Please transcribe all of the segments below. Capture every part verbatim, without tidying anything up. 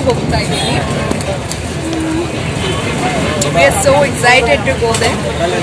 ಹೋಗ್ತಾ ಇದ್ದೀವಿ. We are so excited to go there.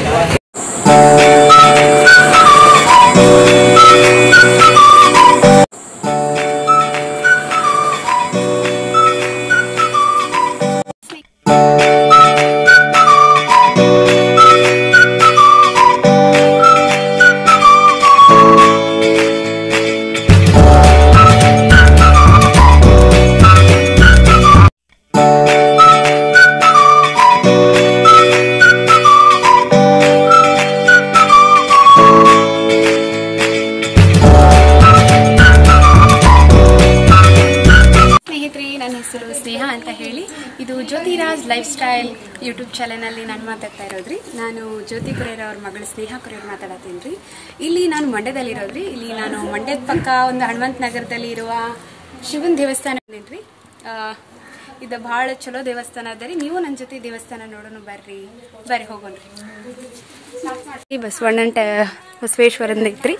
ಸ್ನೇಹ ಅಂತ ಹೇಳಿ ಇದು ಜ್ಯೋತಿರಾಜ್ ಲೈಫ್ ಸ್ಟೈಲ್ ಯೂಟ್ಯೂಬ್ ಚಾನಲಲ್ಲಿ ನಾನು ಮಾತಾಡ್ತಾ ಇರೋದ್ರಿ. ನಾನು ಜ್ಯೋತಿ ಕುರೇರ್ ಅವ್ರ ಮಗಳು ಸ್ನೇಹ ಕುರೇರ್ ಮಾತಾಡತ್ತೀನಿ ರೀ. ಇಲ್ಲಿ ನಾನು ಮಂಡ್ಯದಲ್ಲಿರೋದ್ರಿ. ಇಲ್ಲಿ ನಾನು ಮಂಡ್ಯದ ಪಕ್ಕ ಒಂದು ಹನುಮಂತ ನಗರದಲ್ಲಿ ಇರುವ ಶಿವನ ದೇವಸ್ಥಾನ ರೀ. ಇದು ಭಾಳ ಚಲೋ ದೇವಸ್ಥಾನ ಅದ ರೀ. ನೀವು ನನ್ನ ಜೊತೆ ದೇವಸ್ಥಾನ ನೋಡೋಣ ಬರ್ರಿ ಬರ್ರಿ ಹೋಗೋಣ್ರಿ. ಈ ಬಸವಣ್ಣನ ಟ ಬಸವೇಶ್ವರಂದ ಐತ್ರಿ.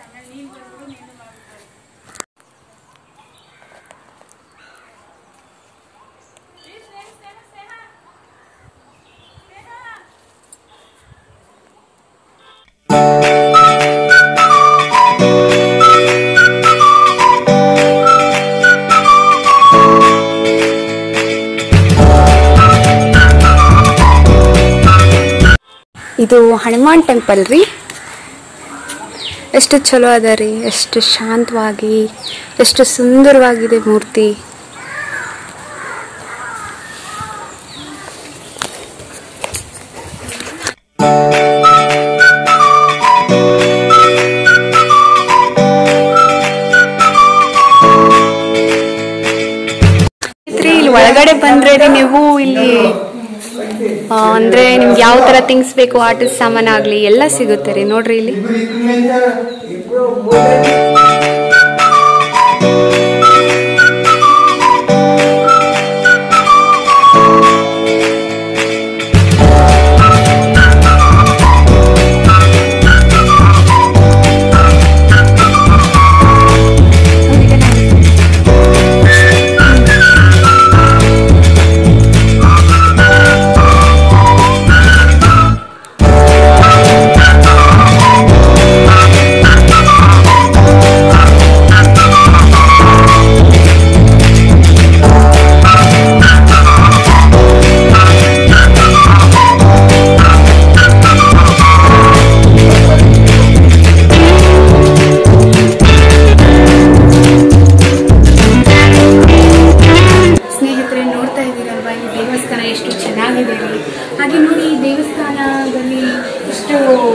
ಇದು ಹನುಮಾನ್ ಟೆಂಪಲ್ ರೀ. ಎಷ್ಟು ಚಲೋ ಅದ ರೀ, ಎಷ್ಟು ಶಾಂತವಾಗಿ, ಎಷ್ಟು ಸುಂದರವಾಗಿದೆ ಮೂರ್ತಿ. ಇಲ್ಲಿ ಒಳಗಡೆ ಬಂದ್ರೆ ನೀವು ಇಲ್ಲಿ ಅಂದ್ರೆ ನಿಮ್ಗೆ ಯಾವ ತರ ಥಿಂಗ್ಸ್ ಬೇಕು, ಆಟದ ಸಾಮಾನು ಆಗ್ಲಿ ಎಲ್ಲ ಸಿಗುತ್ತೆ ರೀ. ನೋಡ್ರಿ ಇಲ್ಲಿ ದೇವಸ್ಥಾನ ಎಷ್ಟು ಚೆನ್ನಾಗಿದೆ ರೀ. ಹಾಗೆ ನೋಡಿ ಈ ದೇವಸ್ಥಾನದಲ್ಲಿ ಎಷ್ಟು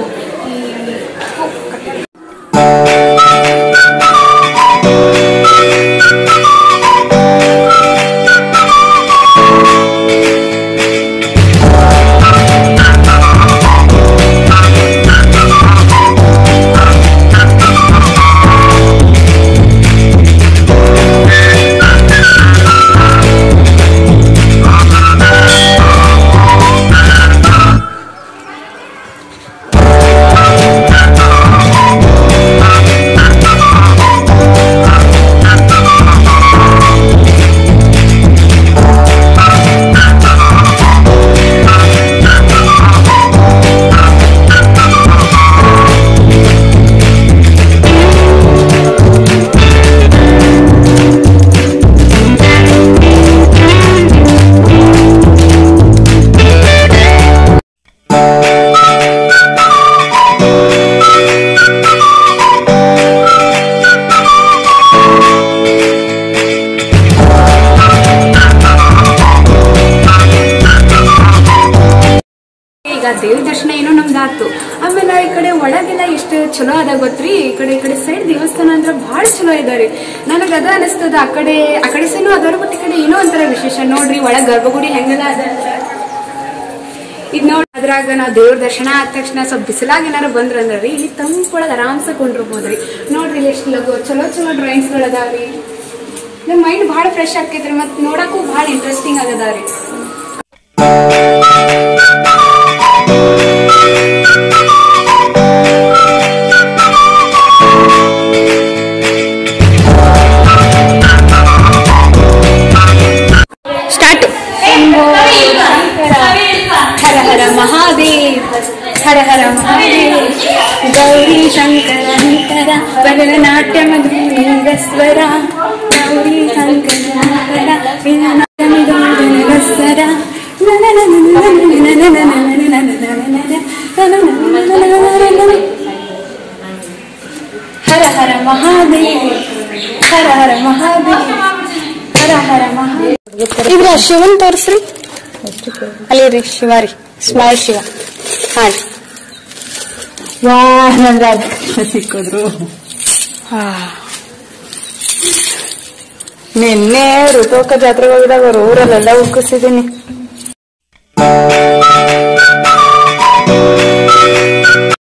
ದೇವ್ರ ದರ್ಶನ ಏನೋ ನಮ್ದು ಆಯ್ತು. ಆಮೇಲೆ ಈ ಕಡೆ ಒಳಗೆಲ್ಲ ಎಷ್ಟು ಚಲೋ ಅದ ಗೊತ್ತ್ರಿ. ಈ ಕಡೆ ಈ ಕಡೆ ಸೈಡ್ ದೇವಸ್ಥಾನ ಅಂದ್ರೆ ಬಹಳ ಚಲೋ ಇದಾರೆ. ನನಗ ಅದ ಅನಿಸ್ತದ ಆ ಕಡೆ ಆ ಕಡೆ ಸೈನು ಅದಾರ, ಬಟ್ ಈ ಕಡೆ ಏನೋ ಒಂಥರ ವಿಶೇಷ. ನೋಡ್ರಿ ಒಳಗ್ ಗರ್ಭಗುಡಿ ಹೆಂಗೆಲ್ಲ ಅದ ಇದ್ ನೋಡ್ರಿ. ಅದ್ರಾಗ ನಾವ್ ದೇವ್ರ ದರ್ಶನ ಆದ ತಕ್ಷಣ ಸ್ವಲ್ಪ ಬಿಸಿಲಾಗ ಏನಾರು ಬಂದ್ರಂದ್ರಿ ಇಲ್ಲಿ ತಂಪೊಳಗ ಆರಾಮ್ಸ ಕೊಂಡಿರ್ಬೋದ್ರಿ. ನೋಡ್ರಿ ಇಲ್ಲಿ ಎಷ್ಟು ಲಗು ಚಲೋ ಚಲೋ ಡ್ರಾಯಿಂಗ್ಸ್ ಗಳು ಅದಾವ್ರಿ. ನಮ್ ಮೈಂಡ್ ಬಹಳ ಫ್ರೆಶ್ ಆಕೈತ್ರಿ, ಮತ್ ನೋಡಕ್ಕೂ ಬಹಳ ಇಂಟ್ರೆಸ್ಟಿಂಗ್ ಆಗದಾವ್ರಿ. ಇದ್ರ ಶಿವನ್ ತೋರಿಸ್ರಿ. ಅಲ್ಲಿ ರೀ ಶಿವ ರೀ, ಸ್ಮೈಲ್ ಶಿವ. ಹಾ ವಾ ನಂಗೆ ಸಿಕ್ಕಿದ್ರು. ನಿನ್ನೆ ಋತುಕ ಜಾತ್ರೆಗೆ ಹೋಗಿದಾಗ ಅವ್ರ ಊರಲ್ಲೆಲ್ಲ ಉಕ್ಕಿಸಿದೀನಿ.